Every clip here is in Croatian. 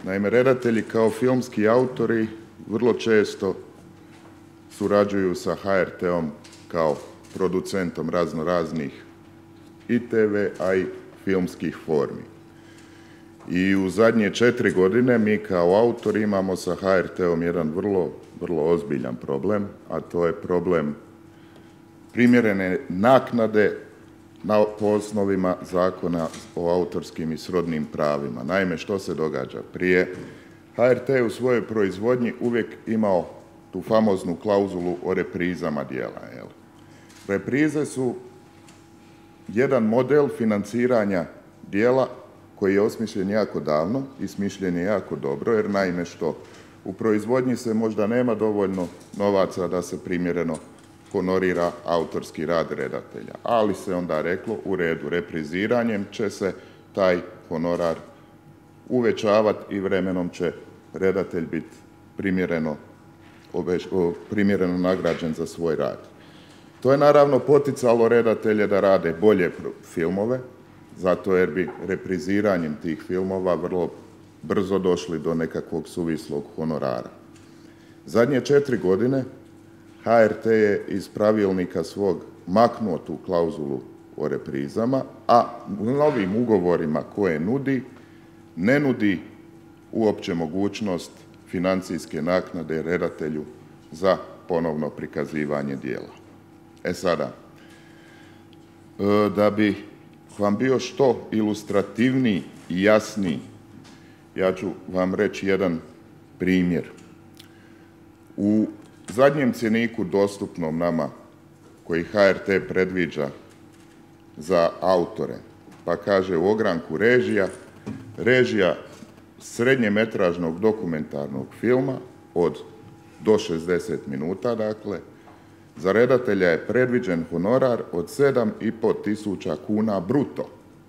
Naime, redatelji kao filmski autori vrlo često surađuju sa HRT-om kao producentom raznoraznih i TV, a i filmskih formi. I u zadnje 4 godine mi kao autori imamo sa HRT-om jedan vrlo ozbiljan problem, a to je problem primjerene naknade po osnovima Zakona o autorskim i srodnim pravima. Naime, što se događa? Prije HRT je u svojoj proizvodnji uvijek imao tu famoznu klauzulu o reprizama dijela. Reprize su jedan model financiranja dijela koji je osmišljen jako davno i smišljen je jako dobro, jer naime što u proizvodnji se možda nema dovoljno novaca da se primjereno honorira autorski rad redatelja. Ali se onda reklo, u redu, repriziranjem će se taj honorar uvećavati i vremenom će redatelj biti primjereno nagrađen za svoj rad. To je naravno poticalo redatelje da rade bolje filmove, zato jer bi repriziranjem tih filmova vrlo brzo došli do nekakvog suvislog honorara. Zadnje 4 godine HRT je iz pravilnika svog maknuo tu klauzulu o reprizama, a u novim ugovorima koje nudi, ne nudi uopće mogućnost financijske naknade redatelju za ponovno prikazivanje dijela. Sada, da bi vam bio što ilustrativniji i jasniji, ja ću vam reći jedan primjer. U zadnjem cjeniku dostupnom nama koji HRT predviđa za autore, pa kaže u ogranku režija srednjemetražnog dokumentarnog filma do 60 minuta, dakle, za redatelja je predviđen honorar od 7.500 kuna bruto.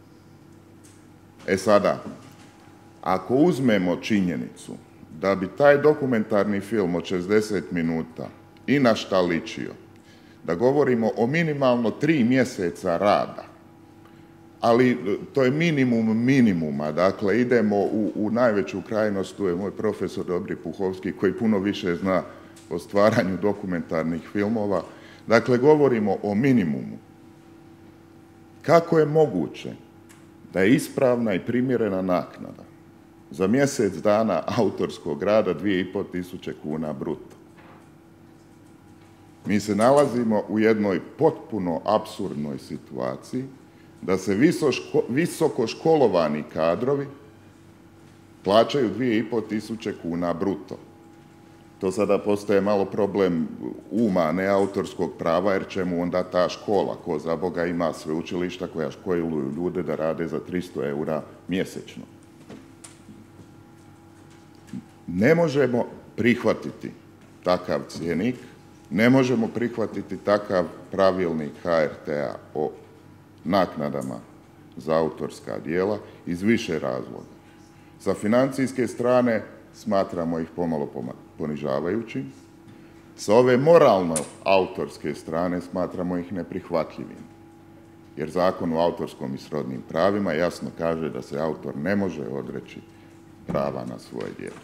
Sada, ako uzmemo činjenicu da bi taj dokumentarni film od 60 minuta i na šta ličio, da govorimo o minimalno 3 mjeseca rada, ali to je minimum minimuma, dakle idemo u najveću krajnost, tu je moj profesor Dobri Puhovski koji puno više zna o stvaranju dokumentarnih filmova, dakle govorimo o minimumu. Kako je moguće da je ispravna i primjerena naknada za mjesec dana autorskog rada 2.500 kuna bruto? Mi se nalazimo u jednoj potpuno apsurdnoj situaciji da se visoko školovani kadrovi plaćaju 2.500 kuna bruto. To sada postaje malo problem uma, ne autorskog prava, jer čemu onda ta škola, ko za Boga ima sveučilišta koja školuju ljude da rade za 300 eura mjesečno. Ne možemo prihvatiti takav cjenik, ne možemo prihvatiti takav pravilnik HRT-a o naknadama za autorska djela iz više razloga. Sa financijske strane smatramo ih pomalo ponižavajućim, sa ove moralno autorske strane smatramo ih neprihvatljivim, jer Zakon o autorskom i srodnim pravima jasno kaže da se autor ne može odreći prava na svoje djelo.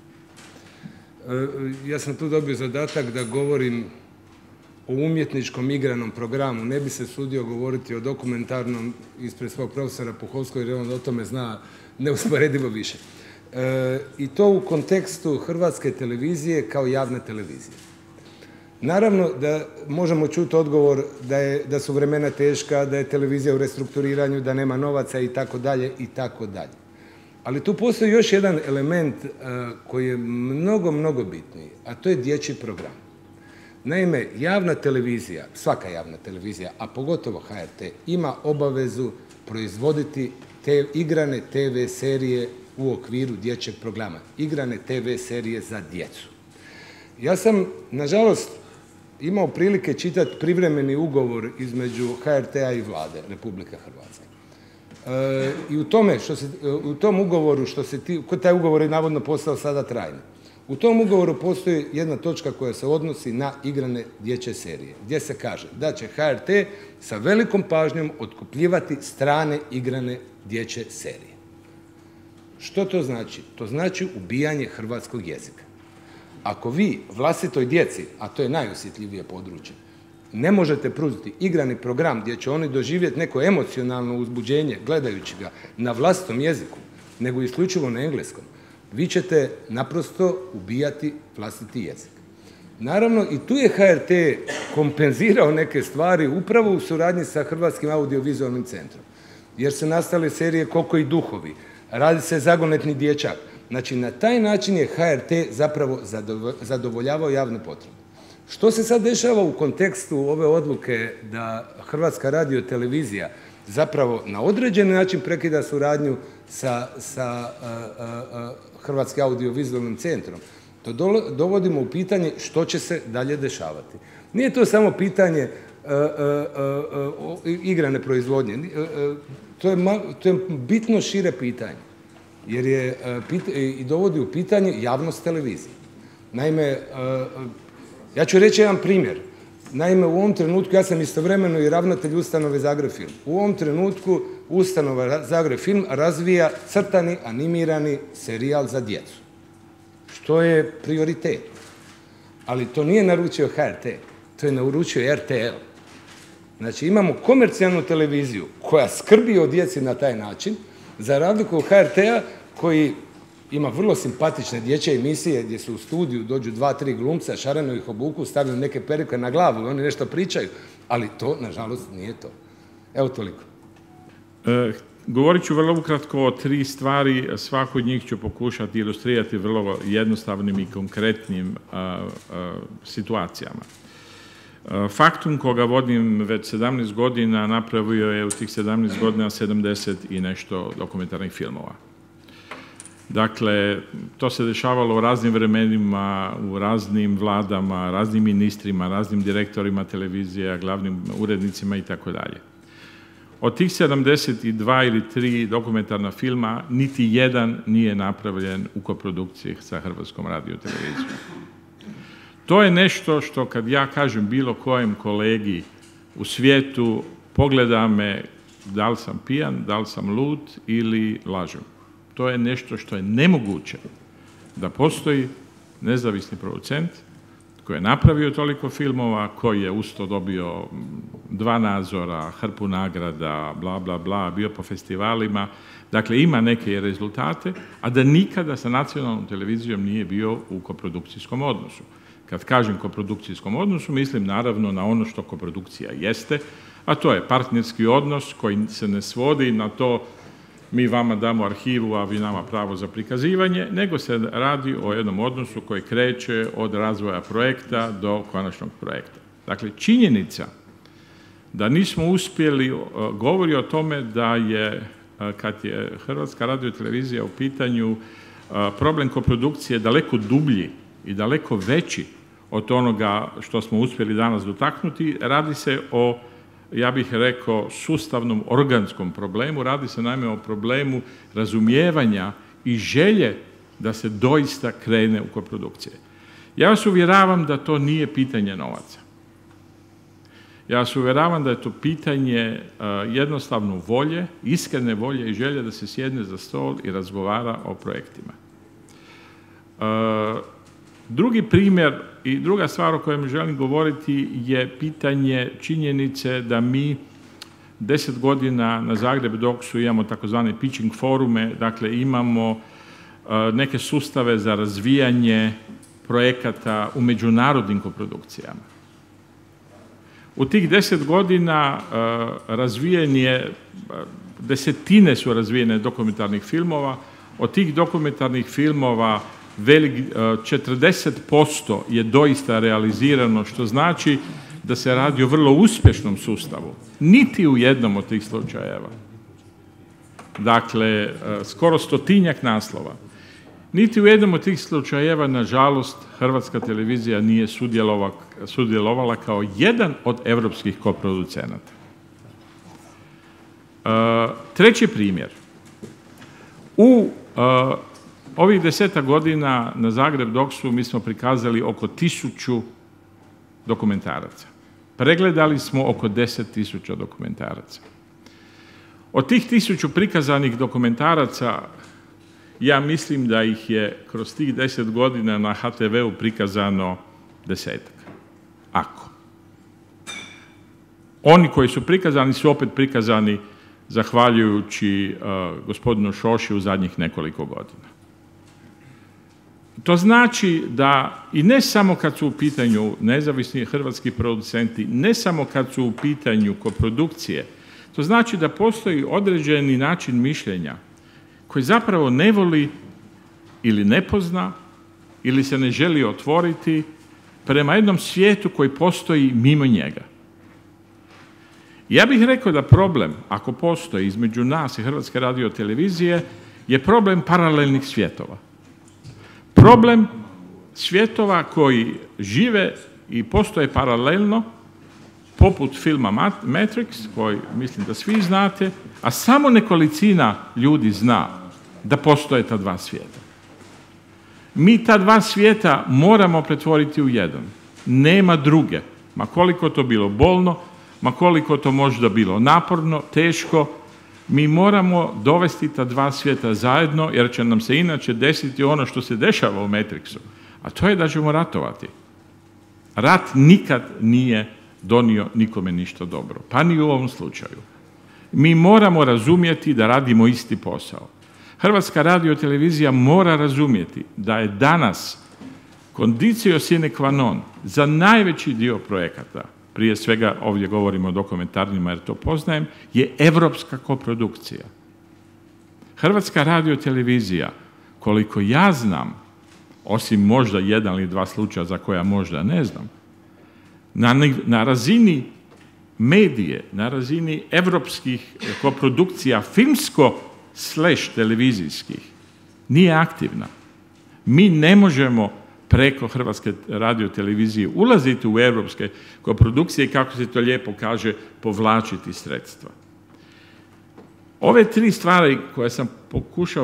Ja sam tu dobio zadatak da govorim o umjetničkom igranom programu. Ne bi se sudio govoriti o dokumentarnom ispred svog profesora Puhovskog, jer on o tome zna neusporedivo više. I to u kontekstu Hrvatske televizije kao javne televizije. Naravno da možemo čuti odgovor da su vremena teška, da je televizija u restrukturiranju, da nema novaca i tako dalje i tako dalje. Ali tu postoji još jedan element koji je mnogo bitniji, a to je dječji program. Naime, javna televizija, svaka javna televizija, a pogotovo HRT, ima obavezu proizvoditi te igrane TV serije u okviru dječjeg programa. Igrane TV serije za djecu. Ja sam, nažalost, imao prilike čitati privremeni ugovor između HRT-a i Vlade Republike Hrvatske. I u tom ugovoru, taj ugovor je navodno postao sada trajni. U tom ugovoru postoji jedna točka koja se odnosi na igrane dječje serije, gdje se kaže da će HRT sa velikom pažnjom otkupljivati strane igrane dječje serije. Što to znači? To znači ubijanje hrvatskog jezika. Ako vi vlastitoj djeci, a to je najosjetljivije područje, ne možete pružiti igrani program gdje će oni doživjeti neko emocionalno uzbuđenje gledajući ga na vlastitom jeziku, nego isključivo na engleskom, vi ćete naprosto ubijati vlastiti jezik. Naravno, i tu je HRT kompenzirao neke stvari upravo u suradnji sa Hrvatskim audiovizualnim centrom. Jer se nastale serije Koko i duhovi, radi se Zagonetni dječak. Znači, na taj način je HRT zapravo zadovoljavao javne potrebe. Što se sad dešava u kontekstu ove odluke da Hrvatska radiotelevizija zapravo na određeni način prekida suradnju sa Hrvatskim audiovizualnim centrom? To dovodimo u pitanje što će se dalje dešavati. Nije to samo pitanje igrane proizvodnje. To je bitno šire pitanje. Jer i dovodi u pitanje javnost televizije. Naime, ja ću reći jedan primjer. Naime, u ovom trenutku, ja sam istovremeno i ravnatelj ustanove Zagreb Film. U ovom trenutku ustanova Zagreb Film razvija crtani animirani serijal za djecu. Što je prioritet. Ali to nije naručio HRT, to je naručio RTL. Znači, imamo komercijalnu televiziju koja skrbi o djeci na taj način, za razliku od HRT-a koji ima vrlo simpatične dječje emisije gdje su u studiju, dođu 2-3 glumca, šareno ih obuku, stavljaju neke perike na glavu i oni nešto pričaju, ali to, nažalost, nije to. Evo toliko. Govorit ću vrlo ukratko o 3 stvari, svaku od njih ću pokušati ilustrirati vrlo jednostavnim i konkretnim situacijama. Faktum koga vodim već 17 godina napravio je u tih 17 godina 70 i nešto dokumentarnih filmova. Dakle, to se dešavalo u raznim vremenima, u raznim vladama, raznim ministrima, raznim direktorima televizija, glavnim urednicima i tako dalje. Od tih 72 ili 3 dokumentarna filma, niti jedan nije napravljen u koprodukciji sa Hrvatskom radiotelevizijom. To je nešto što kad ja kažem bilo kojem kolegi u svijetu, pogleda me da li sam pijan, da li sam lud ili lažem. To je nešto što je nemoguće da postoji nezavisni producent koji je napravio toliko filmova, koji je uz to dobio 2 nadzora, hrpu nagrada, bla, bla, bla, bio po festivalima. Dakle, ima neke rezultate, a da nikada sa nacionalnom televizijom nije bio u koprodukcijskom odnosu. Kad kažem koprodukcijskom odnosu, mislim naravno na ono što koprodukcija jeste, a to je partnerski odnos koji se ne svodi na to mi vama damo arhivu, a vi nama pravo za prikazivanje, nego se radi o jednom odnosu koji kreće od razvoja projekta do konačnog projekta. Dakle, činjenica da nismo uspjeli govori o tome da je, kad je Hrvatska radiotelevizija u pitanju, problem koprodukcije daleko dublji i daleko veći od onoga što smo uspjeli danas dotaknuti. Radi se o, ja bih rekao, sustavnom organskom problemu. Radi se naime o problemu razumijevanja i želje da se doista krene u koprodukcije. Ja vas uvjeravam da to nije pitanje novaca. Ja vas uvjeravam da je to pitanje jednostavno volje, iskrene volje i želje da se sjedne za stol i razgovara o projektima. Drugi primjer i druga stvar o kojem želim govoriti je pitanje činjenice da mi 10 godina na Zagreb Doksu imamo takozvane pitching forume, dakle imamo neke sustave za razvijanje projekata u međunarodnim koprodukcijama. U tih 10 godina razvijen je, desetine su razvijene dokumentarnih filmova, od tih dokumentarnih filmova 40% je doista realizirano, što znači da se radi o vrlo uspješnom sustavu. Niti u jednom od tih slučajeva. Dakle, skoro 100-tinjak naslova. Niti u jednom od tih slučajeva, nažalost, Hrvatska televizija nije sudjelovala kao jedan od europskih koproducenata. Treći primjer. U ovih 10 godina na Zagreb Doksu mi smo prikazali oko 1000 dokumentaraca. Pregledali smo oko 10.000 dokumentaraca. Od tih 1000 prikazanih dokumentaraca ja mislim da ih je kroz tih 10 godina na HTV-u prikazano 10-ak. Ako. Oni koji su prikazani su opet prikazani zahvaljujući gospodinu Šoši u zadnjih nekoliko godina. To znači da i ne samo kad su u pitanju nezavisni hrvatski producenti, ne samo kad su u pitanju koprodukcije, to znači da postoji određeni način mišljenja koji zapravo ne voli ili ne pozna ili se ne želi otvoriti prema jednom svijetu koji postoji mimo njega. Ja bih rekao da problem, ako postoji između nas i Hrvatske radiotelevizije, je problem paralelnih svjetova. Problem svjetova koji žive i postoje paralelno, poput filma Matrix, koji mislim da svi znate, a samo nekolicina ljudi zna da postoje ta dva svijeta. Mi ta dva svijeta moramo pretvoriti u jedan. Nema druge. Ma koliko to bilo bolno, ma koliko to možda bilo naporno, teško, mi moramo dovesti ta dva svijeta zajedno, jer će nam se inače desiti ono što se dešava u Matrixu, a to je da ćemo ratovati. Rat nikad nije donio nikome ništa dobro, pa ni u ovom slučaju. Mi moramo razumjeti da radimo isti posao. Hrvatska radiotelevizija mora razumjeti da je danas condicio sine qua non za najveći dio projekata, prije svega ovdje govorimo o dokumentarnima jer to poznajem, je evropska koprodukcija. Hrvatska radiotelevizija, koliko ja znam, osim možda jedan ili dva slučaja za koja možda ne znam, na razini medije, na razini evropskih koprodukcija filmsko/televizijskih nije aktivna. Mi ne možemo preko Hrvatske radiotelevizije ulaziti u europske koprodukcije i, kako se to lijepo kaže, povlačiti sredstva. Ove tri stvari koje sam pokušao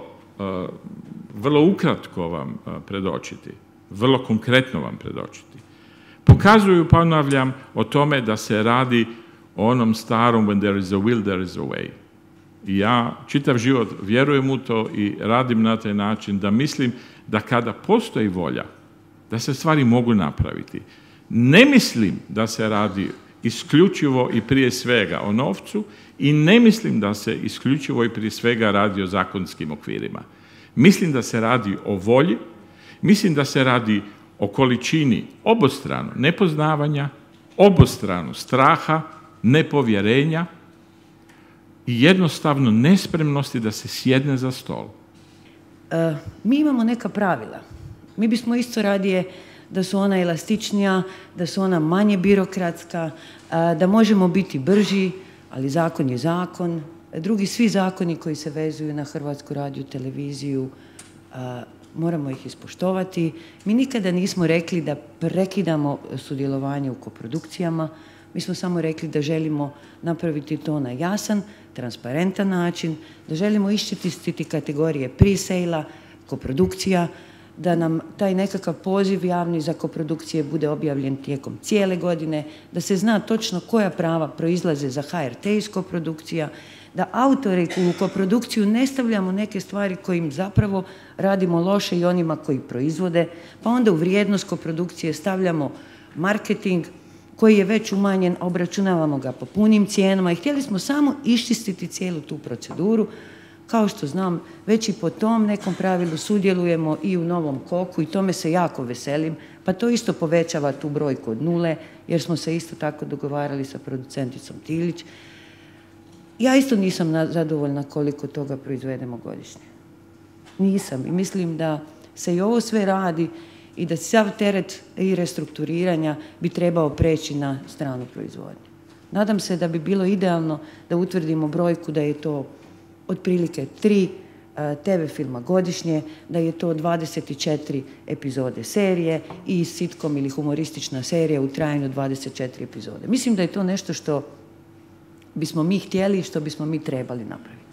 vrlo ukratko vam predočiti, vrlo konkretno vam predočiti, pokazuju, ponavljam, o tome da se radi o onom starom when there is a will, there is a way. I ja čitav život vjerujem u to i radim na taj način da mislim da kada postoji volja, da se stvari mogu napraviti. Ne mislim da se radi isključivo i prije svega o novcu i ne mislim da se isključivo i prije svega radi o zakonskim okvirima. Mislim da se radi o volji, mislim da se radi o količini obostrano nepoznavanja, obostrano straha, nepovjerenja i jednostavno nespremnosti da se sjedne za stol. Mi imamo neka pravila. Mi bismo isto radije da su ona elastičnija, da su ona manje birokratska, da možemo biti brži, ali zakon je zakon. Drugi svi zakoni koji se vezuju na Hrvatsku radioteleviziju, moramo ih ispoštovati. Mi nikada nismo rekli da prekidamo sudjelovanje u koprodukcijama. Mi smo samo rekli da želimo napraviti to na jasan, transparentan način, da želimo iščistiti kategorije pre-sale-a, koprodukcija, da nam taj nekakav poziv javni za koprodukcije bude objavljen tijekom cijele godine, da se zna točno koja prava proizlaze za HRT iz koprodukcija, da autori u koprodukciju ne stavljamo neke stvari kojim zapravo radimo loše i onima koji proizvode, pa onda u vrijednost koprodukcije stavljamo marketing koji je već umanjen, obračunavamo ga po punim cijenama i htjeli smo samo iščistiti cijelu tu proceduru. Kao što znam, već i po tom nekom pravilu sudjelujemo i u Novom Koku i tome se jako veselim, pa to isto povećava tu brojku od 0, jer smo se isto tako dogovarali sa producenticom Tilić. Ja isto nisam zadovoljna koliko toga proizvedemo godišnje. Nisam i mislim da se i ovo sve radi i da sav teret i restrukturiranja bi trebao preći na stranu proizvodnju. Nadam se da bi bilo idealno da utvrdimo brojku da je to otprilike 3 TV filma godišnje, da je to 24 epizode serije i sitcom ili humoristična serija u trajanju 24 epizode. Mislim da je to nešto što bismo mi htjeli i što bismo mi trebali napraviti.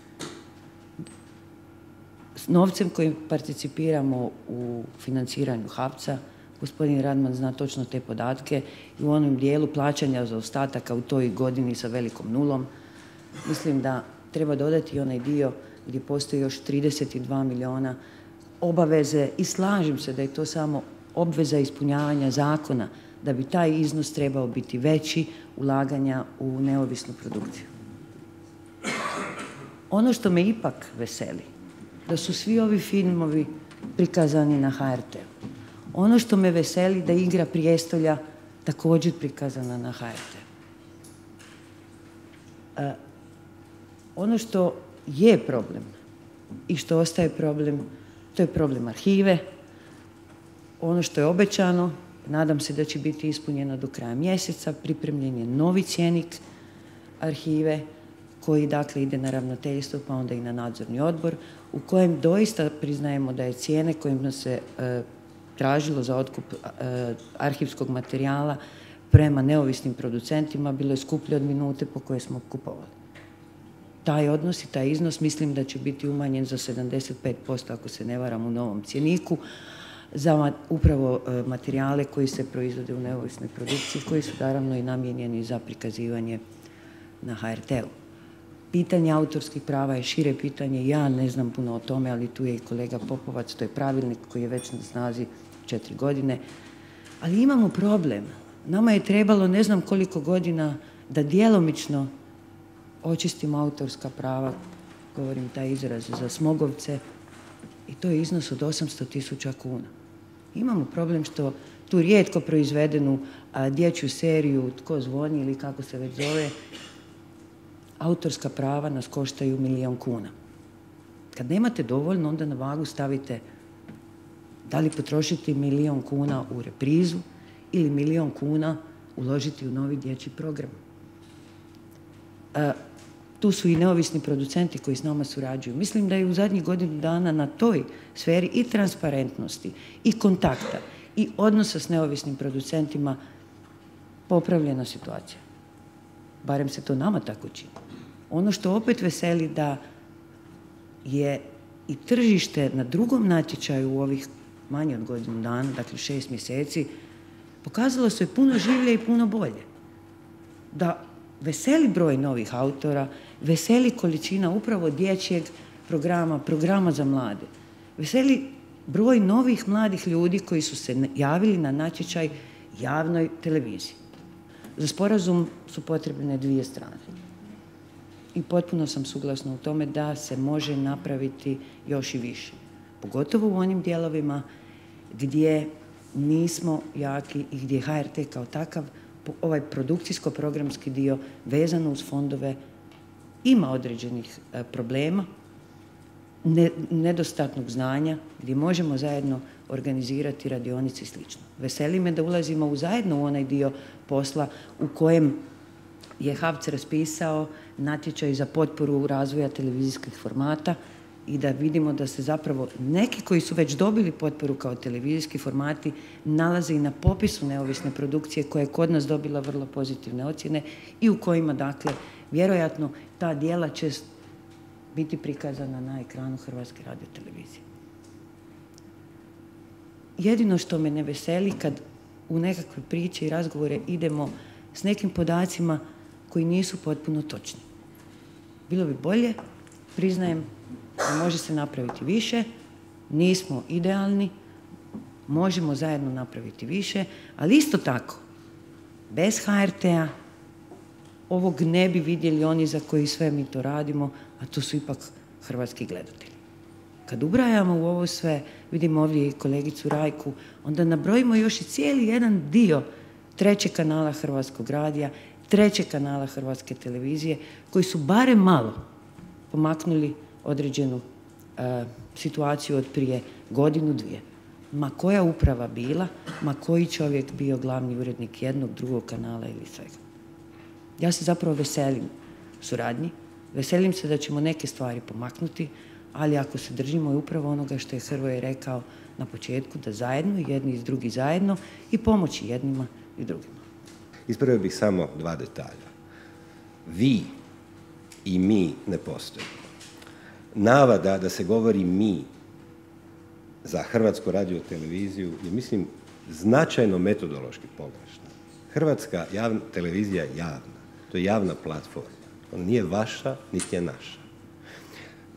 S novcem kojim participiramo u financiranju HAVC-a, gospodin Radman zna točno te podatke i u onom dijelu plaćanja zaostataka u toj godini sa velikom nulom, mislim da treba dodati onaj dio gdje postoji još 32 milijuna obaveze i slažem se da je to samo obveza ispunjavanja zakona, da bi taj iznos trebao biti veći ulaganja u neovisnu produkciju. Ono što me ipak veseli, da su svi ovi filmovi prikazani na HRT-u. Ono što me veseli, da Igra prijestolja također prikazana na HRT-u. Ono što je problem i što ostaje problem, to je problem arhive. Ono što je obećano, nadam se da će biti ispunjeno do kraja mjeseca, pripremljen je novi cjenik arhive koji dakle ide na ravnateljstvo pa onda i na nadzorni odbor, u kojem doista priznajemo da je cijene kojima se tražilo za otkup arhivskog materijala prema neovisnim producentima bilo je skuplje od minute po kojoj smo kupovali. Taj odnos i taj iznos mislim da će biti umanjen za 75%, ako se ne varam, u novom cjeniku, za upravo materijale koji se proizvode u neovisnoj produkciji, koji su naravno i namijenjeni za prikazivanje na HRT-u. Pitanje autorskih prava je šire pitanje, ja ne znam puno o tome, ali tu je i kolega Popovac, to je pravilnik koji je već na snazi 4 godine. Ali imamo problem. Nama je trebalo ne znam koliko godina da djelomično očistimo autorska prava, govorim taj izraz, za Smogovce, i to je iznos od 800.000 kuna. Imamo problem što tu rijetko proizvedenu dječju seriju Tko zvoni ili kako se već zove, autorska prava nas koštaju 1 milijun kuna. Kad nemate dovoljno, onda na vagu stavite da li potrošiti 1 milijun kuna u reprizu ili 1 milijun kuna uložiti u novi dječji program. Tu su i neovisni producenti koji s nama surađuju. Mislim da je u zadnjih godinu dana na toj sferi i transparentnosti, i kontakta, i odnosa s neovisnim producentima popravljena situacija. Barem se to nama tako čini. Ono što opet veseli da je i tržište na drugom natječaju u ovih manje od godinu dana, dakle 6 mjeseci, pokazalo se puno življe i puno bolje. Da veseli broj novih autora, veseli količina upravo dječjeg programa za mlade. Veseli broj novih mladih ljudi koji su se javili na natječaj javnoj televiziji. Za sporazum su potrebne 2 strane. I potpuno sam suglasna u tome da se može napraviti još i više. Pogotovo u onim dijelovima gdje nismo jaki i gdje HRT kao takav, ovaj produkcijsko-programski dio vezano uz fondove, ima određenih problema, nedostatnog znanja, gdje možemo zajedno organizirati radionice i sl. Veseli me da ulazimo zajedno u onaj dio posla u kojem je HAVC raspisao natječaj za potporu razvoja televizijskih formata i da vidimo da se zapravo neki koji su već dobili potporu kao televizijski formati nalaze i na popisu neovisne produkcije koja je kod nas dobila vrlo pozitivne ocjene i u kojima, dakle, vjerojatno ta djela će biti prikazana na ekranu Hrvatske radiotelevizije. Jedino što me ne veseli kad u nekakve priče i razgovore idemo s nekim podacima koji nisu potpuno točni. Bilo bi bolje, priznajem da može se napraviti više, nismo idealni, možemo zajedno napraviti više, ali isto tako, bez HRT-a ovog ne bi vidjeli oni za koji sve mi to radimo, a to su ipak hrvatski gledatelji. Kad ubrajamo u ovo sve, vidimo ovdje i kolegicu Rajku, onda nabrojimo još i cijeli jedan dio 3. kanala Hrvatskog radija, 3. kanala Hrvatske televizije, koji su barem malo pomaknuli određenu situaciju od prije 1-2 godine. Ma koja uprava bila, ma koji čovjek bio glavni urednik jednog, drugog kanala ili svega. Ja se zapravo veselim suradnji, veselim se da ćemo neke stvari pomaknuti, ali ako se držimo upravo onoga što je Hrvoje rekao na početku, da zajedno, jedni i drugi zajedno, i pomoći jednima i drugima. Ispravio bih samo 2 detalja. Vi i mi ne postojimo. Navada da se govori mi za Hrvatsku radioteleviziju je, mislim, značajno metodološki pogrešna. Hrvatska televizija je javna. To je javna platforma. Ona nije vaša, niti je naša.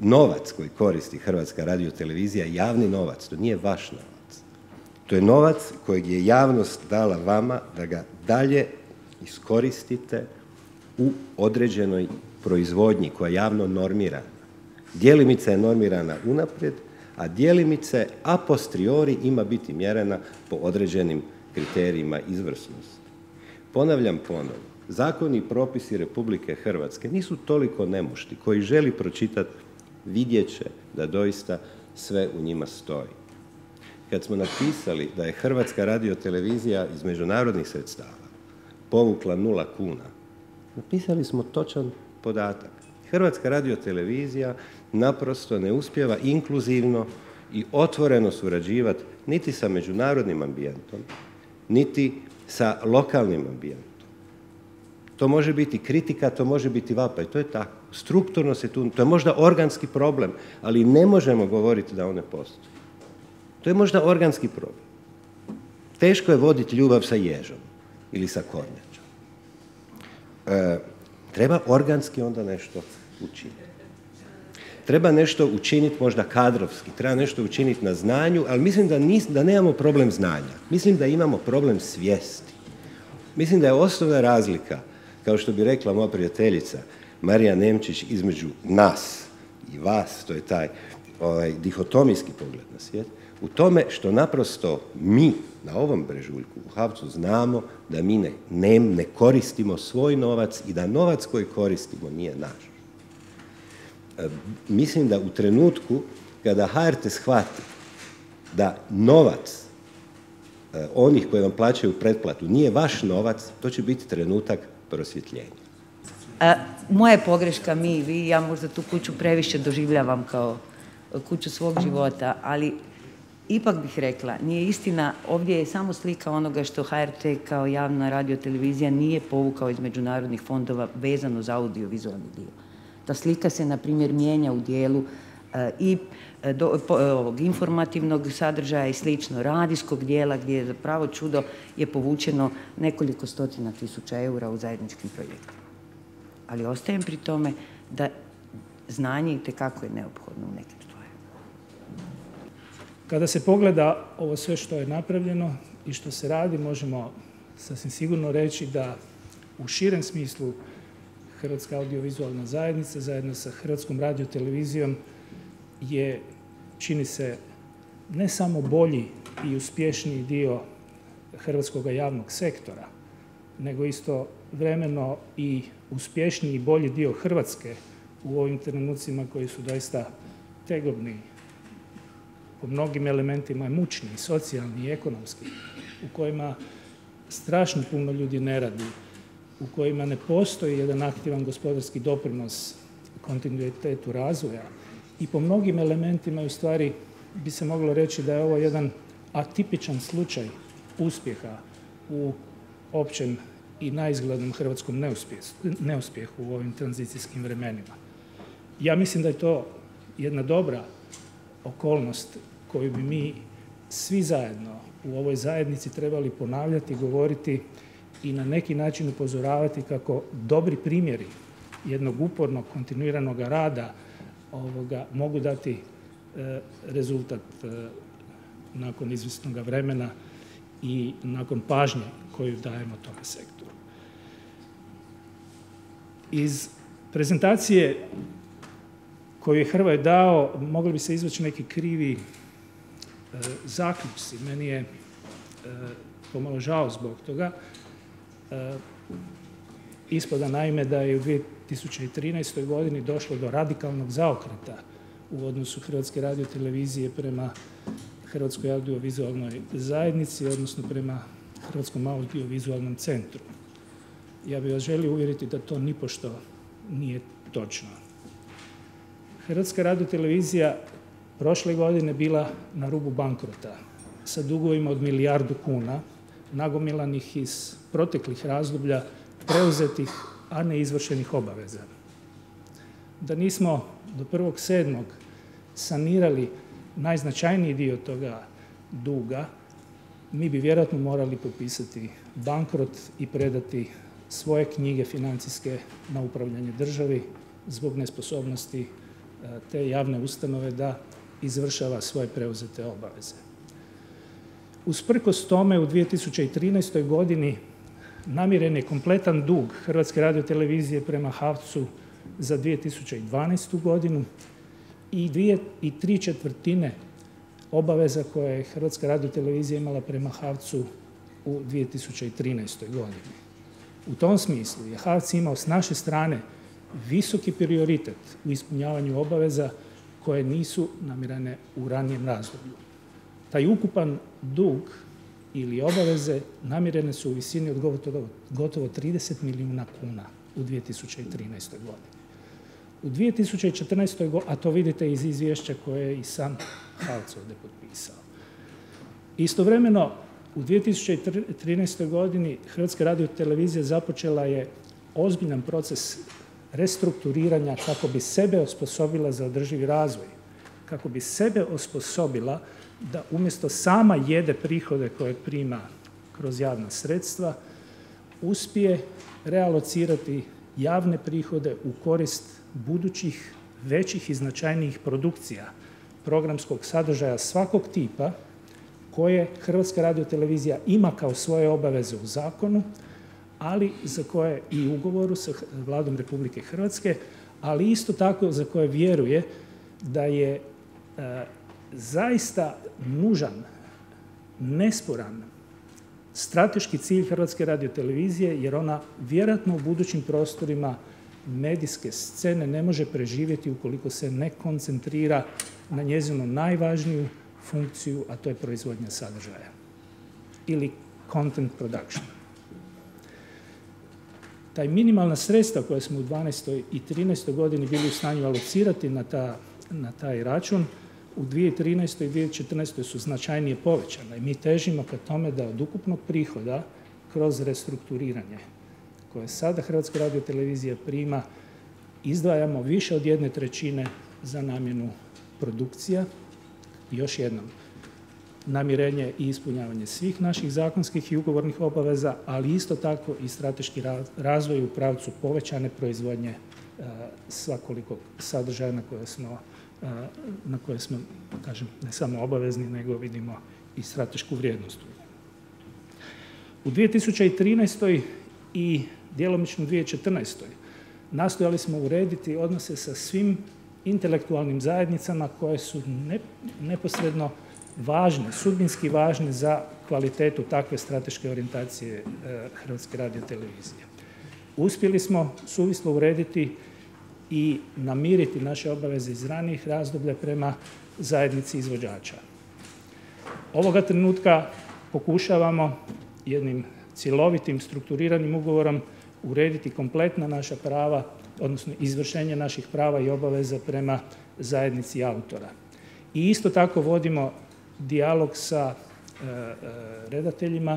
novac koji koristi Hrvatska radiotelevizija je javni novac, to nije vaš novac. To je novac kojeg je javnost dala vama da ga dalje iskoristite u određenoj proizvodnji koja je javno normirana. Djelimica je normirana unaprijed, a djelimice a posteriori ima biti mjerena po određenim kriterijima izvrsnosti. Ponavljam ponovno, zakoni i propisi Republike Hrvatske nisu toliko nemušti, koji želi pročitati vidjet će da doista sve u njima stoji. Kad smo napisali da je Hrvatska radiotelevizija iz međunarodnih sredstava povukla 0 kuna, napisali smo točan podatak. Hrvatska radiotelevizija naprosto ne uspijeva inkluzivno i otvoreno surađivati niti sa međunarodnim ambijentom, niti sa lokalnim ambijentom. To može biti kritika, to može biti vapaj, to je tako. Strukturno se tu, to je možda organski problem, ali ne možemo govoriti da on ne postoji. To je možda organski problem. Teško je voditi ljubav sa ježom ili sa kornjačom. Treba organski onda nešto učiniti. Treba nešto učiniti možda kadrovski, treba nešto učiniti na znanju, ali mislim da nemamo problem znanja. Mislim da imamo problem svijesti. Mislim da je osnovna razlika, kao što bi rekla moja prijateljica Marija Nemčić, između nas i vas, to je taj dihotomijski pogled na svijet, u tome što naprosto mi na ovom brežuljku u Havcu znamo da mi ne koristimo svoj novac i da novac koji koristimo nije naš. Mislim da u trenutku kada HRT shvati da novac onih koji vam plaćaju pretplatu nije vaš novac, to će biti trenutak prosvjetljenja. Moja je pogreška, mi i vi, ja možda tu kuću previše doživljavam kao kuću svog života, ali ipak bih rekla, nije istina, ovdje je samo slika onoga što HRT kao javna radiotelevizija nije povukao iz međunarodnih fondova vezano za audiovizualni dio. Ta slika se, na primjer, mijenja u dijelu i ovog informativnog sadržaja i slično, radijskog dijela gdje je zapravo čudo je povučeno nekoliko stotina tisuća eura u zajedničkim projektima. Ali ostajem pri tome da znanje itekako je neophodno u nekim stvarima. Kada se pogleda ovo sve što je napravljeno i što se radi, možemo sasvim sigurno reći da u širem smislu Hrvatska audiovizualna zajednica zajedno sa Hrvatskom radiotelevizijom je, čini se, ne samo bolji i uspješniji dio hrvatskog javnog sektora, nego istovremeno i uspješniji i bolji dio Hrvatske u ovim trenucima koji su doista tegobni, po mnogim elementima mučni, socijalni i ekonomski, u kojima strašno puno ljudi ne radi, u kojima ne postoji jedan aktivan gospodarski doprinos kontinuitetu razvoja i po mnogim elementima u stvari bi se moglo reći da je ovo jedan atipičan slučaj uspjeha u općem i naizglednom hrvatskom neuspjehu u ovim tranzicijskim vremenima. Ja mislim da je to jedna dobra okolnost koju bi mi svi zajedno u ovoj zajednici trebali ponavljati, govoriti i na neki način upozoravati kako dobri primjeri jednog upornog, kontinuiranog rada mogu dati rezultat nakon izvjesnog vremena i nakon pažnje koju dajemo tome sektoru. Iz prezentacije koju je Hrvoje dao mogli bi se izvući neki krivi zaključci. Meni je pomalo žao zbog toga. Ispada naime da je u 2013. godini došlo do radikalnog zaokreta u odnosu Hrvatske radiotelevizije prema Hrvatskoj audiovizualnoj zajednici, odnosno prema Hrvatskom audiovizualnom centru. Ja bih vas želio uvjeriti da to nipošto nije točno. Hrvatska radiotelevizija prošle godine bila na rubu bankrota sa dugovima od 1 milijardu kuna, nagomilanih iz proteklih razdoblja, preuzetih, a ne izvršenih obaveza. Da nismo do 1.7. sanirali najznačajniji dio toga duga, mi bi vjerojatno morali potpisati bankrot i predati svoje knjige financijske na upravljanje državi zbog nesposobnosti te javne ustanove da izvršava svoje preuzete obaveze. Usprkos tome u 2013. godini namiren je kompletan dug Hrvatske radiotelevizije prema HAVC-u za 2012. godinu i 3/4 obaveza koje je Hrvatska radiotelevizija imala prema HAVC-u u 2013. godini. U tom smislu je HAVC imao s naše strane visoki prioritet u ispunjavanju obaveza koje nisu namirene u ranijem razdoblju. Taj ukupan dug ili obaveze namirene su u visini od gotovo 30 milijuna kuna u 2013. godini. U 2014. godini, a to vidite iz izvješća koje je i sam HAVC ovdje potpisao. Istovremeno, u 2013. godini Hrvatska radiotelevizija započela je ozbiljan proces restrukturiranja kako bi sebe osposobila za održivi razvoj, kako bi sebe osposobila da umjesto sama jede prihode koje prima kroz javna sredstva, uspije realocirati javne prihode u korist budućih većih i značajnijih produkcija programskog sadržaja svakog tipa koje Hrvatska radiotelevizija ima kao svoje obaveze u zakonu, ali za koje i u ugovoru sa Vladom Republike Hrvatske, ali isto tako za koje vjeruje da je zaista nužan, nesporan strateški cilj Hrvatske radiotelevizije, jer ona vjerojatno u budućim prostorima medijske scene ne može preživjeti ukoliko se ne koncentrira na njezinu najvažniju funkciju, a to je proizvodnja sadržaja ili content production. Taj minimalna sredstva koje smo u 2012. i 2013. godini bili u stanju alocirati na taj račun, u 2013. i 2014. su značajnije povećane i mi težimo ka tome da od ukupnog prihoda kroz restrukturiranje koje sada Hrvatska radiotelevizija prima izdvajamo više od 1/3 za namjenu produkcija. Još jednom, namirenje i ispunjavanje svih naših zakonskih i ugovornih obaveza, ali isto tako i strateški razvoj u pravcu povećane proizvodnje svakolikog sadržaja na koje smo, kažem, ne samo obavezni, nego vidimo i stratešku vrijednost. U 2013. i djelomično 2014. nastojali smo urediti odnose sa svim intelektualnim zajednicama koje su neposredno važne, sudbinski važne za kvalitetu takve strateške orijentacije Hrvatske radiotelevizije. Uspjeli smo suvislo urediti i namiriti naše obaveze iz ranijih razdoblja prema zajednici izvođača. Ovoga trenutka pokušavamo jednim cjelovitim strukturiranim ugovorom urediti kompletna naša prava, odnosno izvršenje naših prava i obaveza prema zajednici autora. I isto tako vodimo dijalog sa redateljima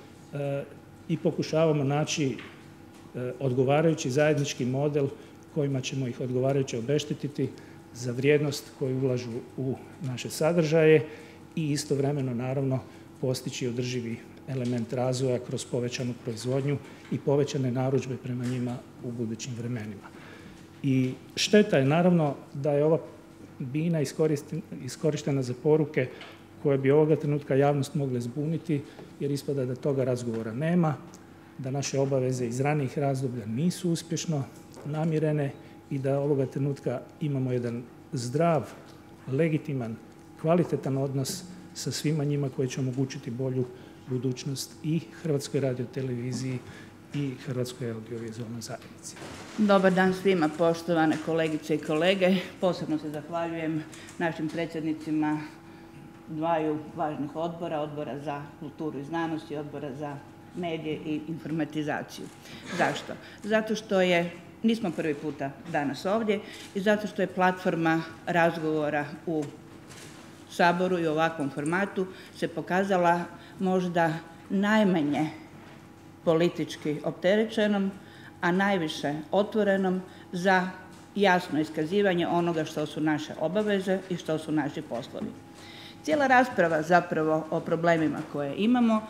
i pokušavamo naći odgovarajući zajednički model kojima ćemo ih odgovarajuće obeštetiti za vrijednost koju ulažu u naše sadržaje i istovremeno naravno postići održivi element razvoja kroz povećanu proizvodnju i povećane narudžbe prema njima u budućim vremenima. I šteta je naravno da je ova bina iskorištena za poruke koje bi ovoga trenutka javnost mogle zbuniti, jer ispada da toga razgovora nema, da naše obaveze iz ranijih razdoblja nisu uspješno namirene i da ovoga trenutka imamo jedan zdrav, legitiman, kvalitetan odnos sa svima njima koji će omogućiti bolju budućnost i Hrvatskoj radioteleviziji i Hrvatskoj audiovizualnoj zajednici. Dobar dan svima, poštovane kolegice i kolege. Posebno se zahvaljujem našim predsjednicima dvaju važnih odbora, Odbora za kulturu i znanost i Odbora za medije i informatizaciju. Zašto? Zato što nismo prvi puta danas ovdje i zato što je platforma razgovora u Saboru i u ovakvom formatu se pokazala možda najmanje politički opterećenom, a najviše otvorenom za jasno iskazivanje onoga što su naše obaveze i što su naši poslovi. Cijela rasprava zapravo o problemima koje imamo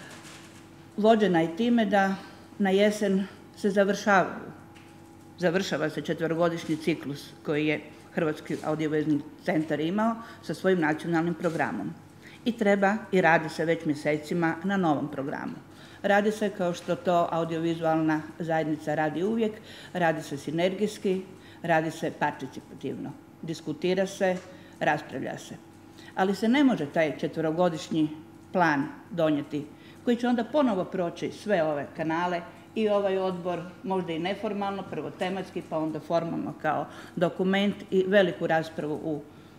vođena je time da na jesen se završava se 4-godišnji ciklus koji je Hrvatski audiovizualni centar imao sa svojim nacionalnim programom. I treba i radi se već mjesecima na novom programu. Radi se kao što to audiovizualna zajednica radi uvijek, radi se sinergijski, radi se participativno. Diskutira se, raspravlja se. Ali se ne može taj 4-godišnji plan donijeti koji će onda ponovo proći sve ove kanale i ovaj odbor, možda i neformalno, prvo tematski, pa onda formalno kao dokument i veliku raspravu u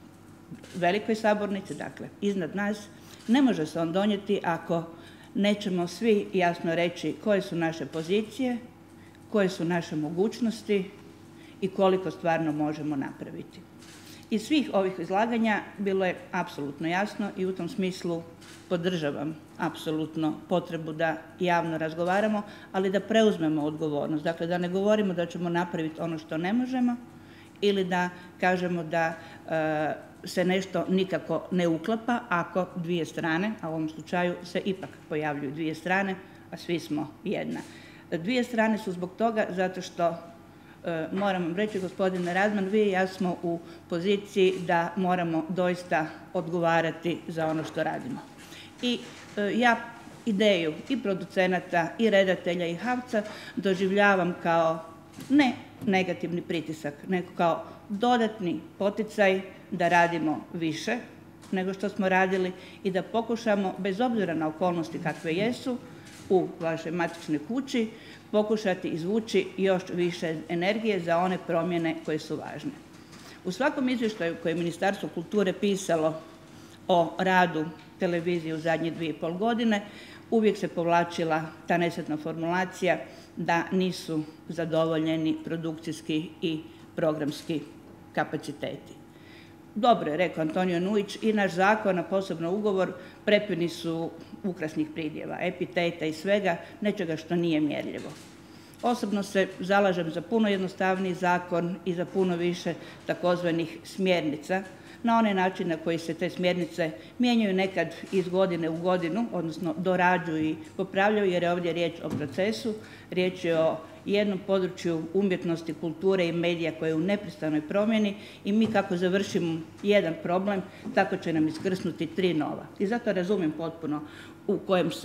velikoj sabornici, dakle iznad nas. Ne može se on donijeti ako nećemo svi jasno reći koje su naše pozicije, koje su naše mogućnosti i koliko stvarno možemo napraviti. Iz svih ovih izlaganja bilo je apsolutno jasno i u tom smislu podržavam apsolutno potrebu da javno razgovaramo, ali da preuzmemo odgovornost. Dakle, da ne govorimo da ćemo napraviti ono što ne možemo ili da kažemo da se nešto nikako ne uklapa ako dvije strane, a u ovom slučaju se ipak pojavljuju dvije strane, a svi smo jedna. Dvije strane su zbog toga zato što moram vam reći, gospodine Radman, vi i ja smo u poziciji da moramo doista odgovarati za ono što radimo. I ja ideju i producenata, i redatelja, i HAVC-a doživljavam kao ne negativni pritisak, nego kao dodatni poticaj da radimo više nego što smo radili i da pokušamo, bez obzira na okolnosti kakve jesu, u vašoj matičnoj kući, pokušati izvući još više energije za one promjene koje su važne. U svakom izvještaju koje je Ministarstvo kulture pisalo o radu televizije u zadnje 2,5 godine, uvijek se povlačila ta nesretna formulacija da nisu zadovoljeni produkcijski i programski kapaciteti. Dobro je rekao Antonio Nujić, i naš zakon, a posebno ugovor, prepuni su ukrasnih pridjeva, epiteta i svega, nečega što nije mjerljivo. Osobno se zalažem za puno jednostavniji zakon i za puno više takozvanih smjernica, na onaj način na koji se te smjernice mijenjaju nekad iz godine u godinu, odnosno dorađuju i popravljaju, jer je ovdje riječ o procesu, riječ je o jednom području umjetnosti, kulture i medija koje je u neprestanoj promjeni i mi kako završimo jedan problem, tako će nam iskrsnuti 3 nova. I zato razumijem potpuno u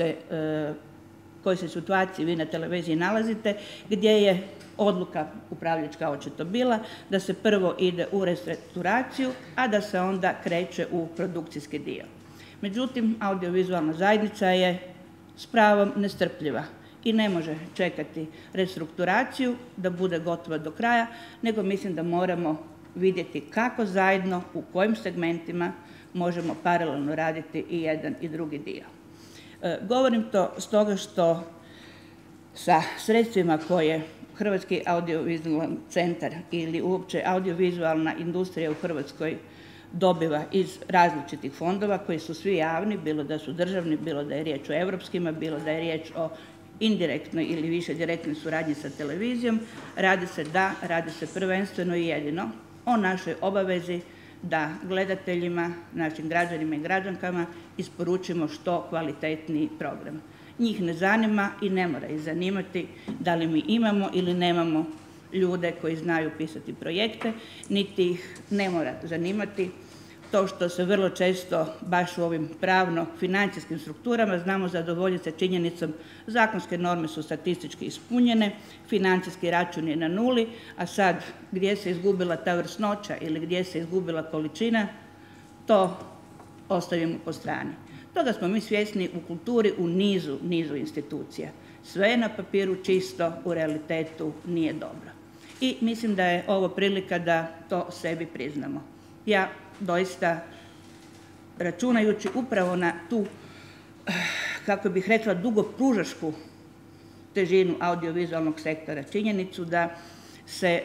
kojoj se situaciji vi na televiziji nalazite, gdje je odluka upravljačka očito bila da se prvo ide u restrukturaciju, a da se onda kreće u produkcijski dio. Međutim, audiovizualna zajednica je s pravom nestrpljiva i ne može čekati restrukturaciju da bude gotova do kraja, nego mislim da moramo vidjeti kako zajedno, u kojim segmentima možemo paralelno raditi i jedan i drugi dio. Govorim to stoga što sa sredstvima koje Hrvatski audiovizualni centar ili uopće audiovizualna industrija u Hrvatskoj dobiva iz različitih fondova koji su svi javni, bilo da su državni, bilo da je riječ o europskima, bilo da je riječ o indirektnoj ili više direktnoj suradnji sa televizijom, radi se prvenstveno i jedino o našoj obavezi da gledateljima, našim građanima i građankama isporučimo što kvalitetniji program. Njih ne zanima i ne mora ih zanimati da li mi imamo ili nemamo ljude koji znaju pisati projekte, niti ih ne mora zanimati to što se vrlo često baš u ovim pravno-financijskim strukturama znamo zadovoljiti se činjenicom zakonske norme su statistički ispunjene, financijski račun je na nuli, a sad gdje se izgubila ta vrsnoća ili gdje se izgubila količina, to ostavimo po strani. Toga smo mi svjesni u kulturi u nizu institucija. Sve je na papiru čisto, u realitetu nije dobro. I mislim da je ovo prilika da to sebi priznamo. Ja doista, računajući upravo na tu, kako bih rekla, dugopružašku težinu audiovizualnog sektora, činjenicu da se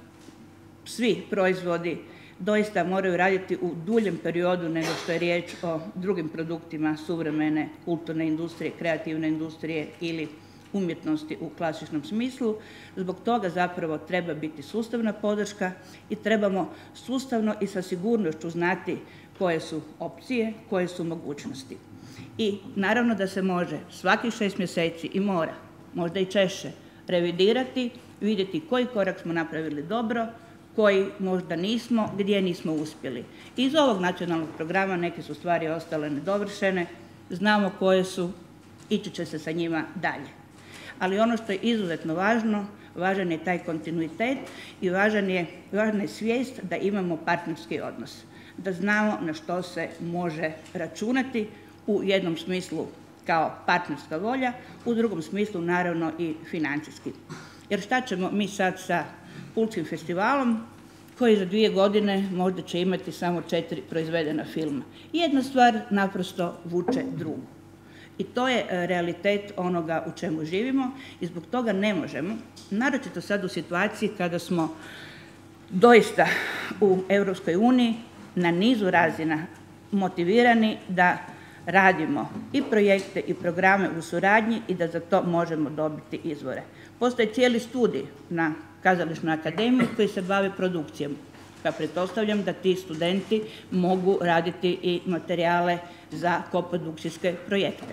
svi proizvodi doista moraju raditi u duljem periodu nego što je riječ o drugim produktima suvremene kulturne industrije, kreativne industrije ili umjetnosti u klasičnom smislu. Zbog toga zapravo treba biti sustavna podrška i trebamo sustavno i sa sigurnošću znati koje su opcije, koje su mogućnosti. I naravno da se može svakih 6 mjeseci i mora, možda i češće, revidirati, vidjeti koji korak smo napravili dobro, koji možda nismo, gdje nismo uspjeli. Iz ovog nacionalnog programa neke su stvari ostale nedovršene, znamo koje su, ići će se sa njima dalje. Ali ono što je izuzetno važno, važan je taj kontinuitet i važna je svijest da imamo partnerski odnos, da znamo na što se može računati, u jednom smislu kao partnerska volja, u drugom smislu naravno i financijski. Jer šta ćemo mi sad sa Pulskim festivalom koji za 2 godine možda će imati samo 4 proizvedena filma. Jedna stvar naprosto vuče drugu. I to je realitet onoga u čemu živimo i zbog toga ne možemo, naročito sad u situaciji kada smo doista u Europskoj uniji na nizu razina motivirani da radimo i projekte i programe u suradnji i da za to možemo dobiti izvore. Postoji cijeli studij na Kazališnoj akademiji koji se bavi produkcijom. Pa pretpostavljam da ti studenti mogu raditi i materijale za koprodukcijske projekte.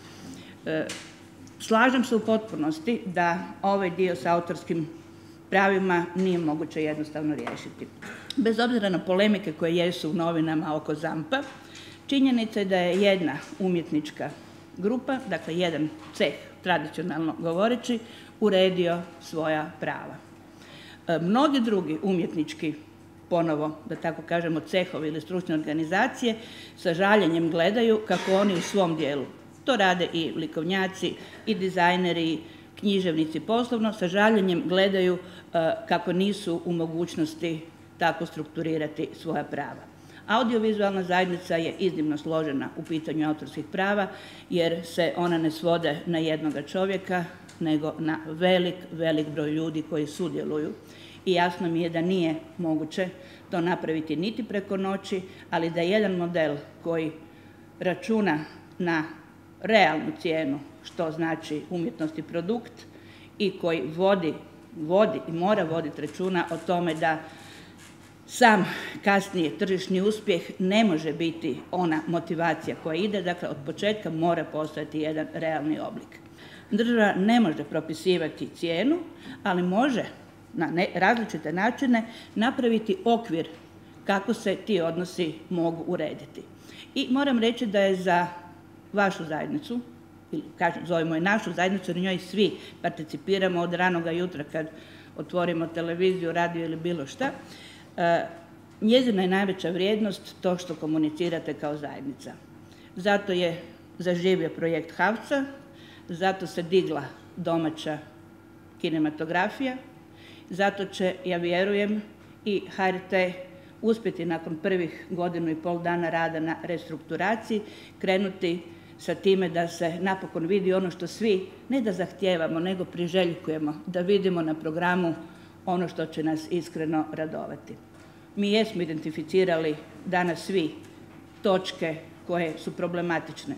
Slažem se u potpunosti da ovaj dio sa autorskim pravima nije moguće jednostavno riješiti. Bez obzira na polemike koje jesu u novinama oko ZAMP-a, činjenica je da je jedna umjetnička grupa, dakle jedan ceh, tradicionalno govoreći, uredio svoja prava. Mnogi drugi umjetnički, ponovo, da tako kažemo, cehovi ili stručne organizacije, sa žaljenjem gledaju kako oni u svom dijelu, to rade i likovnjaci, i dizajneri, i književnici poslovno, sa žaljenjem gledaju kako nisu u mogućnosti tako strukturirati svoja prava. Audiovizualna zajednica je iznimno složena u pitanju autorskih prava jer se ona ne svode na jednoga čovjeka, nego na velik broj ljudi koji sudjeluju. I jasno mi je da nije moguće to napraviti niti preko noći, ali da jedan model koji računa na realnu cijenu, što znači umjetnost i produkt, i koji vodi i mora voditi računa o tome da sam kasnije tržišni uspjeh ne može biti ona motivacija koja ide, dakle od početka mora postojati jedan realni oblik. Država ne može propisivati cijenu, ali može na različite načine napraviti okvir kako se ti odnosi mogu urediti. I moram reći da je za vašu zajednicu, ili zovemo je našu zajednicu jer u njoj svi participiramo od ranoga jutra kad otvorimo televiziju, radio ili bilo šta, njezina je najveća vrijednost to što komunicirate kao zajednica. Zato je zaživio projekt HAVC-a, zato se digla domaća kinematografija, zato će, ja vjerujem, i HRT uspjeti nakon prvih 1,5 godina rada na restrukturaciji krenuti sa time da se napokon vidi ono što svi, ne da zahtijevamo, nego priželjkujemo, da vidimo na programu ono što će nas iskreno radovati. Mi jesmo identificirali danas svi točke koje su problematične.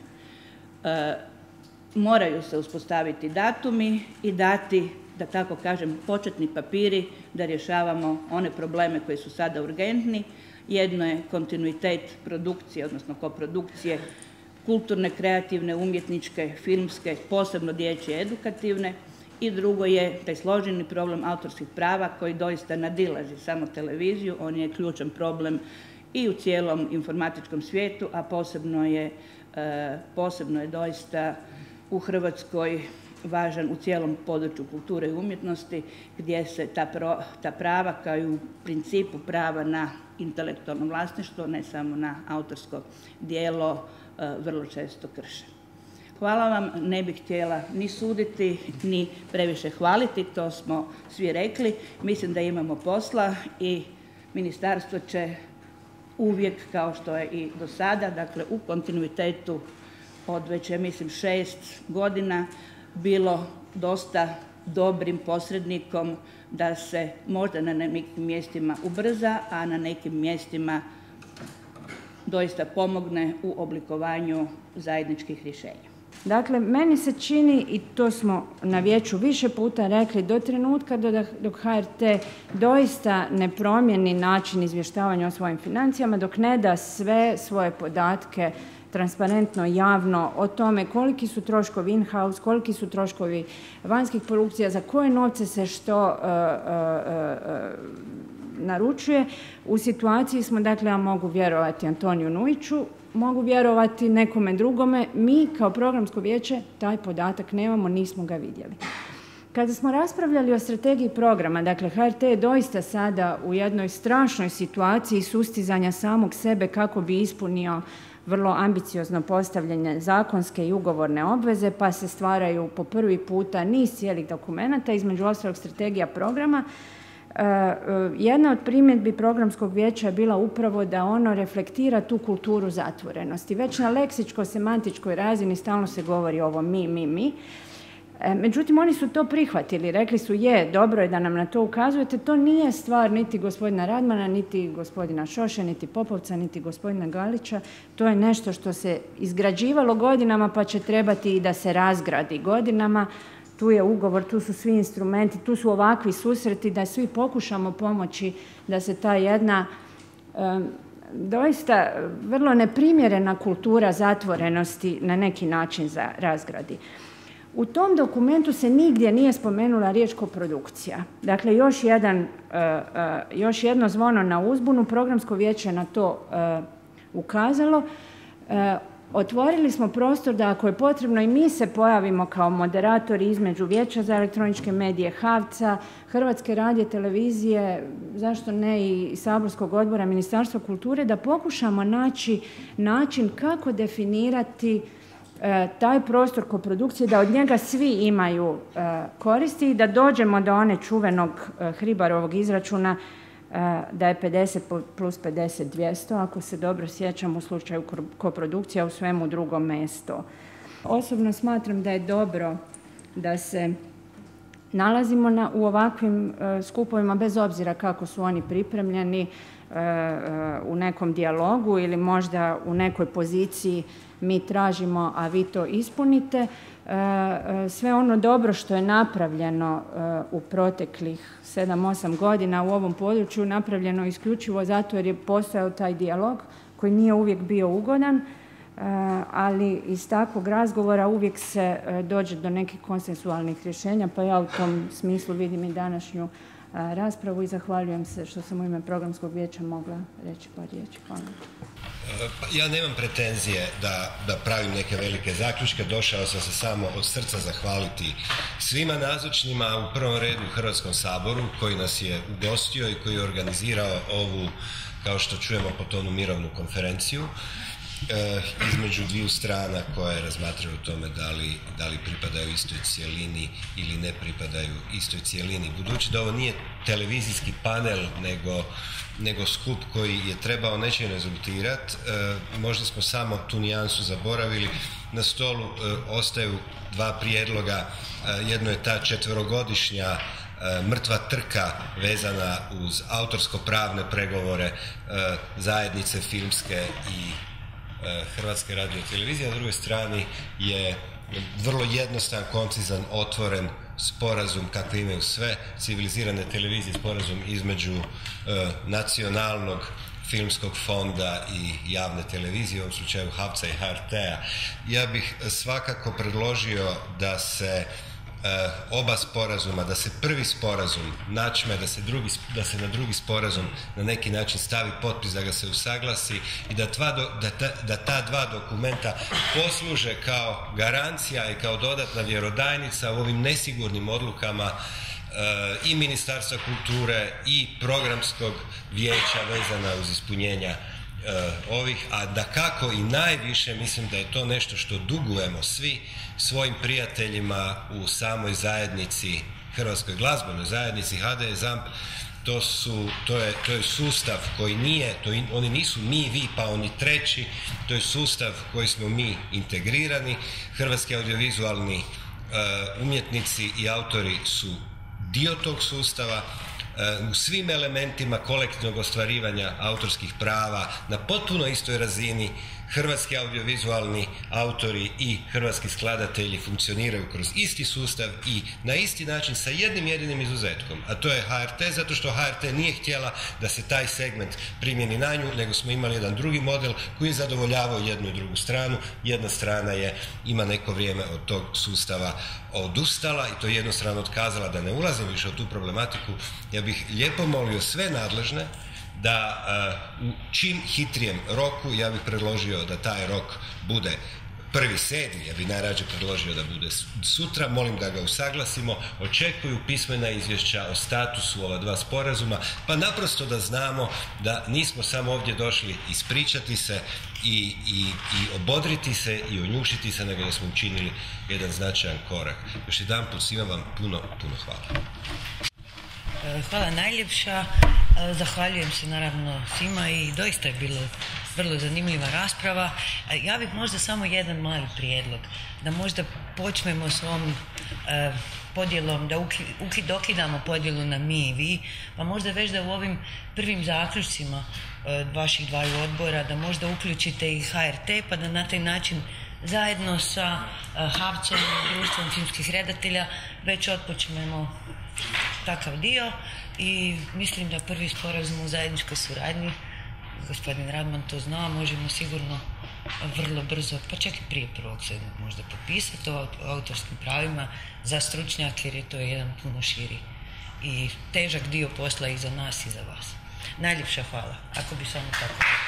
Moraju se uspostaviti datumi i dati, da tako kažem, početni papiri da rješavamo one probleme koji su sada urgentni. Jedno je kontinuitet produkcije, odnosno koprodukcije, kulturne, kreativne, umjetničke, filmske, posebno dječje, edukativne, i drugo je taj složeni problem autorskih prava koji doista nadilazi samo televiziju. On je ključan problem i u cijelom informatičkom svijetu, a posebno je doista u Hrvatskoj važan u cijelom području kulture i umjetnosti gdje se ta prava kao i u principu prava na intelektualno vlasništvo, ne samo na autorsko djelo, vrlo često krše. Hvala vam, ne bih htjela ni suditi, ni previše hvaliti, to smo svi rekli. Mislim da imamo posla i ministarstvo će uvijek, kao što je i do sada, dakle u kontinuitetu od već, ja mislim, 6 godina, bilo dosta dobrim posrednikom da se možda na nekim mjestima ubrza, a na nekim mjestima doista pomogne u oblikovanju zajedničkih rješenja. Dakle, meni se čini, i to smo na vijeću više puta rekli, do trenutka dok HRT doista ne promijeni način izvještavanja o svojim financijama, dok ne da sve svoje podatke transparentno, javno o tome koliki su troškovi in-house, koliki su troškovi vanjskih produkcija, za koje novce se što naručuje. U situaciji smo, dakle, ja mogu vjerovati Antoniju Nujiću, mogu vjerovati nekome drugome. Mi kao programsko vijeće taj podatak nemamo, nismo ga vidjeli. Kada smo raspravljali o strategiji programa, dakle HRT je doista sada u jednoj strašnoj situaciji sustizanja samog sebe kako bi ispunio vrlo ambiciozno postavljene zakonske i ugovorne obveze, pa se stvaraju po prvi puta niz cijelih dokumenata, između ostalog strategija programa. Jedna od primjedbi programskog vijeća je bila upravo da ono reflektira tu kulturu zatvorenosti. Već na leksičko-semantičkoj razini stalno se govori ovo mi. Međutim, oni su to prihvatili, rekli su dobro je da nam na to ukazujete, to nije stvar niti gospodina Radmana, niti gospodina Šoše, niti Popovca, niti gospodina Galića, to je nešto što se izgrađivalo godinama pa će trebati i da se razgradi godinama. Tu je ugovor, tu su svi instrumenti, tu su ovakvi susreti da svi pokušamo pomoći da se ta jedna doista vrlo neprimjerena kultura zatvorenosti na neki način razgradi. U tom dokumentu se nigdje nije spomenula riječ koprodukcija. Dakle, još jedno zvono na uzbunu, programsko vijeće na to ukazalo. Otvorili smo prostor da ako je potrebno i mi se pojavimo kao moderatori između Vijeća za elektroničke medije, HAVC-a, Hrvatske radiotelevizije, zašto ne i Saborskog odbora Ministarstva kulture, da pokušamo naći način kako definirati taj prostor koprodukcije, da od njega svi imaju koristi i da dođemo do one čuvenog Hribarovog izračuna da je 50 plus 50 200, ako se dobro sjećam u slučaju koprodukcija, u svemu drugome je 100. Osobno smatram da je dobro da se nalazimo u ovakvim skupovima, bez obzira kako su oni pripremljeni, u nekom dijalogu ili možda u nekoj poziciji mi tražimo, a vi to ispunite. Sve ono dobro što je napravljeno u proteklih 7-8 godina u ovom području, napravljeno isključivo zato jer je postojao taj dijalog koji nije uvijek bio ugodan, ali iz takvog razgovora uvijek se dođe do nekih konsensualnih rješenja, pa ja u tom smislu vidim i današnju raspravu i zahvaljujem se što sam u ime programskog vijeća mogla reći par riječi. Hvala. Ja nemam pretenzije da pravim neke velike zaključke, došao sam se samo od srca zahvaliti svima nazočnima, u prvom redu u Hrvatskom saboru koji nas je ugostio i koji je organizirao ovu, kao što čujemo po tonu, mirovnu konferenciju između dviju strana koje razmatraju o tome da li pripadaju istoj cjelini ili ne pripadaju istoj cjelini. Budući da ovo nije televizijski panel nego skup koji je trebao nečim rezultirati, možda smo samo tu nijansu zaboravili. Na stolu ostaju dva prijedloga, jedno je ta 4-godišnja mrtva trka vezana uz autorsko-pravne pregovore zajednice filmske i Hrvatske radiotelevizije, a na drugoj strani je vrlo jednostavan, koncizan, otvoren sporazum kako imaju sve civilizirane televizije, sporazum između nacionalnog filmskog fonda i javne televizije, u ovom slučaju HAVC-a i HRT-a. Ja bih svakako predložio da se oba sporazuma, da se prvi sporazum načme, da se na drugi sporazum na neki način stavi potpis, da ga se usaglasi i da ta dva dokumenta posluže kao garancija i kao dodatna vjerodajnica u ovim nesigurnim odlukama i Ministarstva kulture i Programskog vijeća vezana uz ispunjenja ovih, a dakako i najviše mislim da je to nešto što dugujemo svi svojim prijateljima u samoj zajednici, Hrvatskoj glazbenoj zajednici HDS ZAMP. To je sustav koji nije, oni nisu mi, vi pa oni treći, to je sustav koji smo mi integrirani. Hrvatski audiovizualni umjetnici i autori su dio tog sustava u svim elementima kolektivnog ostvarivanja autorskih prava na potpuno istoj razini hrvatski audiovizualni autori i hrvatski skladatelji funkcioniraju kroz isti sustav i na isti način sa jednim jedinim izuzetkom, a to je HRT, zato što HRT nije htjela da se taj segment primjeni na nju, nego smo imali jedan drugi model koji je zadovoljavao jednu i drugu stranu. Jedna strana ima neko vrijeme od tog sustava odustala i to jednostrano otkazala. Da ne ulazim više u tu problematiku, ja bih lijepo molio sve nadležne da u čim hitrijem roku, ja bih predložio da taj rok bude 1.7., ja bih najrađe predložio da bude sutra, molim da ga usaglasimo, očekuju pismena izvješća o statusu ova dva sporazuma, pa naprosto da znamo da nismo samo ovdje došli ispričati se i obodriti se i onjušiti se, nego da smo učinili jedan značajan korak. Još jedanput svima vam puno hvala. Hvala najljepša, zahvaljujem se naravno svima i doista je bilo vrlo zanimljiva rasprava. Ja bih možda samo jedan mali prijedlog, da možda počnemo s ovom podjelom, da dokidamo podjelu na mi i vi, pa možda već da u ovim prvim zaključcima vaših dvaju odbora da možda uključite i HRT, pa da na taj način zajedno sa HAVC-om, Društvom filmskih redatelja, već otpočnemo takav dio i mislim da prvi sporazum u zajedničkoj suradnji, gospodin Radman to zna, možemo sigurno vrlo brzo, pa čak i prije 1.7. možda potpisati o autorskim pravima za stručnjake, jer je to jedan puno širi i težak dio posla i za nas i za vas. Najljepša hvala, ako bi samo tako.